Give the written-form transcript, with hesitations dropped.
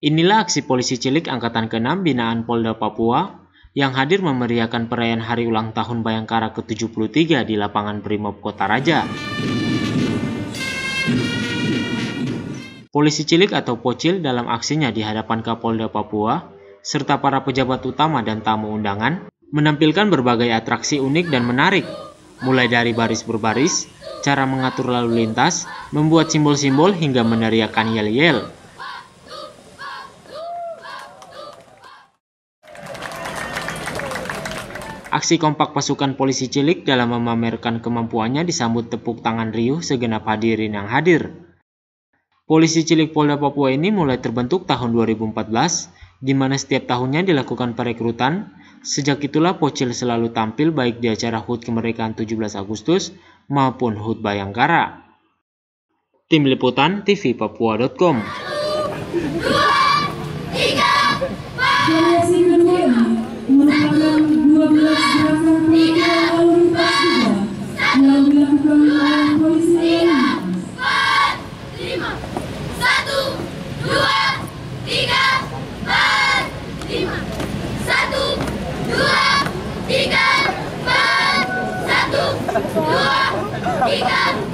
Inilah aksi polisi cilik Angkatan ke-6 binaan Polda Papua yang hadir memeriahkan perayaan hari ulang tahun Bayangkara ke-73 di lapangan Brimob Kota Raja. Polisi cilik atau Pocil dalam aksinya di hadapan Kapolda Papua, serta para pejabat utama dan tamu undangan, menampilkan berbagai atraksi unik dan menarik, mulai dari baris berbaris, cara mengatur lalu lintas, membuat simbol-simbol hingga meneriakkan yel-yel. Aksi kompak pasukan polisi cilik dalam memamerkan kemampuannya disambut tepuk tangan riuh segenap hadirin yang hadir. Polisi cilik Polda Papua ini mulai terbentuk tahun 2014, di mana setiap tahunnya dilakukan perekrutan. Sejak itulah Pocil selalu tampil baik di acara HUT Kemerdekaan 17 Agustus maupun HUT Bayangkara. Tim Liputan tvpapua.com. Merupakan 12 gerakan penyelamatan lalu lintas yang dilakukan oleh polisi. 5, 1, 2, 3, 4, 5, 1, 2, 3, 4, 1, 2, 3.